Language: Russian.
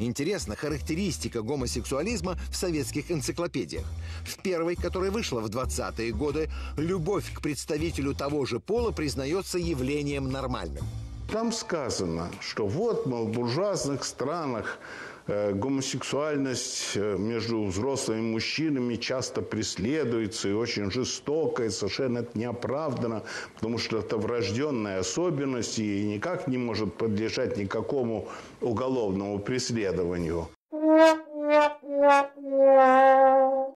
Интересна характеристика гомосексуализма в советских энциклопедиях. В первой, которая вышла в 20-е годы, любовь к представителю того же пола признается явлением нормальным. Там сказано, что вот, мол, в буржуазных странах гомосексуальность между взрослыми мужчинами часто преследуется и очень жестоко, и совершенно это неоправданно, потому что это врожденная особенность и никак не может подлежать никакому уголовному преследованию.